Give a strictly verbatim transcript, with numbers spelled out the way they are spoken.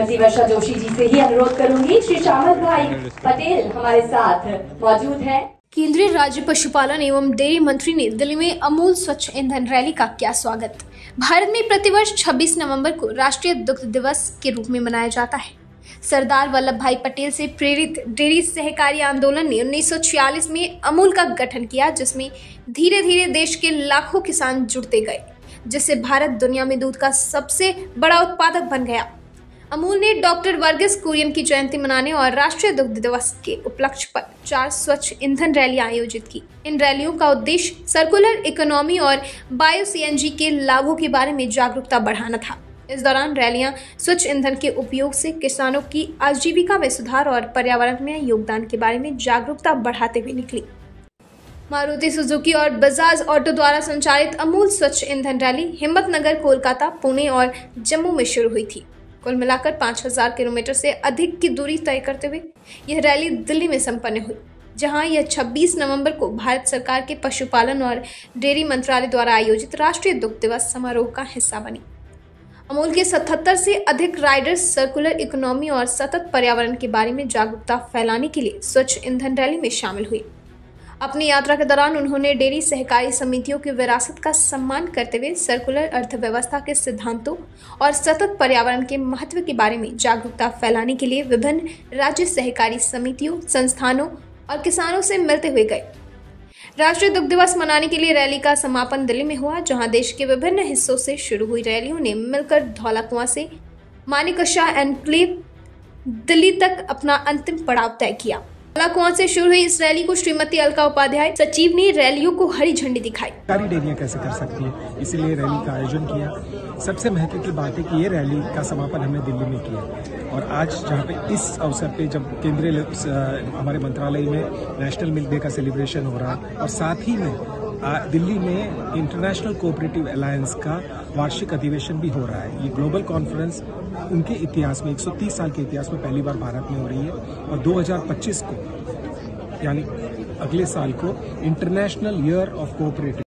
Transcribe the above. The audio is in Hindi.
प्रतिवर्षा जोशी जी से ही अनुरोध करूंगी। श्री श्यामल भाई पटेल हमारे साथ मौजूद है। केंद्रीय राज्य पशुपालन एवं डेयरी मंत्री ने दिल्ली में अमूल स्वच्छ ईंधन रैली का किया स्वागत। भारत में प्रतिवर्ष छब्बीस नवंबर को राष्ट्रीय दुग्ध दिवस के रूप में मनाया जाता है। सरदार वल्लभ भाई पटेल से प्रेरित डेयरी सहकारी आंदोलन ने उन्नीस सौ छियालीस में अमूल का गठन किया, जिसमें धीरे धीरे देश के लाखों किसान जुड़ते गए, जिससे भारत दुनिया में दूध का सबसे बड़ा उत्पादक बन गया। अमूल ने डॉक्टर वर्गीस कुरियन की जयंती मनाने और राष्ट्रीय दुग्ध दिवस के उपलक्ष्य पर चार स्वच्छ ईंधन रैलियां आयोजित की। इन रैलियों का उद्देश्य सर्कुलर इकोनॉमी और बायो सीएनजी के लाभों के बारे में जागरूकता बढ़ाना था। इस दौरान रैलियां स्वच्छ ईंधन के उपयोग से किसानों की आजीविका में सुधार और पर्यावरण में योगदान के बारे में जागरूकता बढ़ाते हुए निकली। मारुति सुजुकी और बजाज ऑटो द्वारा संचालित अमूल स्वच्छ ईंधन रैली हिम्मतनगर, कोलकाता, पुणे और जम्मू में शुरू हुई थी। कुल मिलाकर पाँच हज़ार किलोमीटर से अधिक की दूरी तय करते हुए यह रैली दिल्ली में संपन्न हुई, जहां यह छब्बीस नवंबर को भारत सरकार के पशुपालन और डेयरी मंत्रालय द्वारा आयोजित राष्ट्रीय दुग्ध दिवस समारोह का हिस्सा बनी। अमूल के सतहत्तर से अधिक राइडर्स सर्कुलर इकोनॉमी और सतत पर्यावरण के बारे में जागरूकता फैलाने के लिए स्वच्छ ईंधन रैली में शामिल हुई। अपनी यात्रा के दौरान उन्होंने डेयरी सहकारी समितियों की विरासत का सम्मान करते हुए सर्कुलर अर्थव्यवस्था के सिद्धांतों और सतत पर्यावरण के महत्व के बारे में जागरूकता फैलाने के लिए विभिन्न राज्य सहकारी समितियों, संस्थानों और किसानों से मिलते हुए गए। राष्ट्रीय दुग्ध दिवस मनाने के लिए रैली का समापन दिल्ली में हुआ, जहां देश के विभिन्न हिस्सों से शुरू हुई रैलियों ने मिलकर धौला कुआं से मानेकशा एनक्लेव दिल्ली तक अपना अंतिम पड़ाव तय किया। धौला कुआं से शुरू हुई इस रैली को श्रीमती अलका उपाध्याय सचिव ने रैलियों को हरी झंडी दिखाई। सरकारी डेयरियां कैसे कर सकती है, इसीलिए रैली का आयोजन किया। सबसे महत्व की बात है कि ये रैली का समापन हमने दिल्ली में किया और आज जहाँ पे इस अवसर पे जब केंद्रीय हमारे मंत्रालय में नेशनल मिल्क डे का सेलिब्रेशन हो रहा है और साथ ही में दिल्ली में इंटरनेशनल कोऑपरेटिव अलायंस का वार्षिक अधिवेशन भी हो रहा है। ये ग्लोबल कॉन्फ्रेंस उनके इतिहास में एक सौ तीस साल के इतिहास में पहली बार भारत में हो रही है और दो हज़ार पच्चीस को यानी अगले साल को इंटरनेशनल ईयर ऑफ कोऑपरेटिव